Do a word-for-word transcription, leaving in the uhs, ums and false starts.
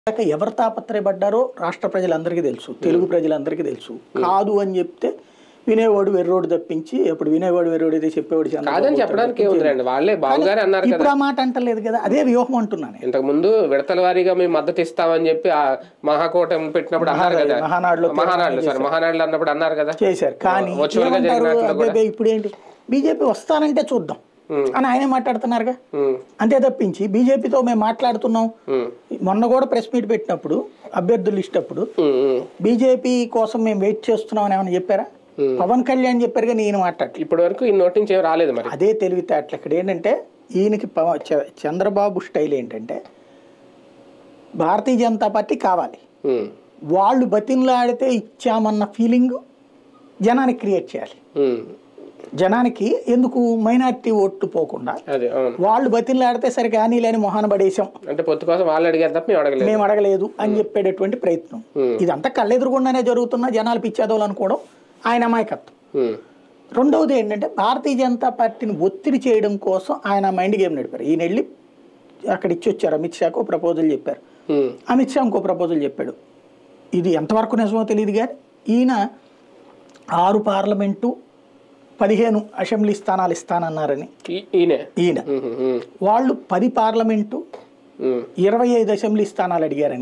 ఎవరు తాపత్రయపడ్డారో రాష్ట్ర ప్రజలందరికీ తెలుసు, తెలుగు ప్రజలందరికీ తెలుసు. కాదు అని చెప్తే వినేవాడు వెర్రోడు తప్పించి అప్పుడు వినేవాడు వెర్రోడు అయితే చెప్పేవాడు కాదని చెప్పడానికి ఏముందండి, వాళ్ళే బాబుగారే అన్నారు కదా. ఇప్పుడు ఆ మాట అంటలేదు కదా, అదే వ్యూహం అంటున్నాను. ఇంతకు ముందు విడతల వారీగా మేము మద్దతు ఇస్తామని చెప్పి ఆ మహాకూటమి పెట్టినప్పుడు అన్నారు కదా, మహానాడులో మహానాడులో సార్ మహానాడులో అన్నప్పుడు అన్నారు కదా చేశారు. కానీ ఇప్పుడు ఏంటి, బీజేపీ వస్తానంటే చూద్దాం అని ఆయనే మాట్లాడుతున్నారుగా. అంతే తప్పించి బీజేపీతో మేము మాట్లాడుతున్నాం. మొన్న కూడా ప్రెస్ మీట్ పెట్టినప్పుడు అభ్యర్థులు లిస్ట్ అప్పుడు బీజేపీ కోసం మేము వెయిట్ చేస్తున్నాం అని ఏమైనా చెప్పారా? పవన్ కళ్యాణ్ చెప్పారు కానీ ఈయన మాట్లాడు ఇప్పటి వరకు ఈ నోటి నుంచి రాలేదు. మరి అదే తెలివితేటలు. ఇక్కడ ఏంటంటే ఈయనకి చంద్రబాబు స్టైల్ ఏంటంటే భారతీయ జనతా పార్టీ కావాలి, వాళ్ళు బతిన్లాడితే ఇచ్చామన్న ఫీలింగ్ జనానికి క్రియేట్ చేయాలి. జనానికి ఎందుకు మైనారిటీ ఓట్లు పోకుండా వాళ్ళు బతిన్లాడితే సరే కానీ లేని మొహాన పడేసాం అంటే పొత్తు కోసం వాళ్ళు అడిగారు తప్ప మేము అడగలేదు అని చెప్పేటటువంటి ప్రయత్నం. ఇదంతా కళ్ళెదురుగుండానే జరుగుతున్నా జనాలు పిచ్చేదోలు అనుకోవడం ఆయన అమాయకత్వం. రెండవది ఏంటంటే భారతీయ జనతా పార్టీని ఒత్తిడి చేయడం కోసం ఆయన మైండ్ గేమ్ నడిపారు. ఈయన వెళ్ళి అక్కడ ఇచ్చి వచ్చారు, అమిత్ షాకు ప్రపోజల్ చెప్పారు, అమిత్ షా ఇంకో ప్రపోజల్ చెప్పాడు. ఇది ఎంతవరకు నిజమో తెలియదు కానీ ఈయన ఆరు పార్లమెంటు పదిహేను అసెంబ్లీ స్థానాలు ఇస్తానన్నారని ఈయన వాళ్ళు పది పార్లమెంటు ఇరవై ఐదు అసెంబ్లీ స్థానాలు అడిగారని